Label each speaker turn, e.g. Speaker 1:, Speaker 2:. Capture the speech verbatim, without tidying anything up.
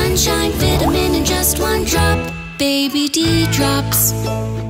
Speaker 1: sunshine, vitamin in just one drop. Baby Ddrops.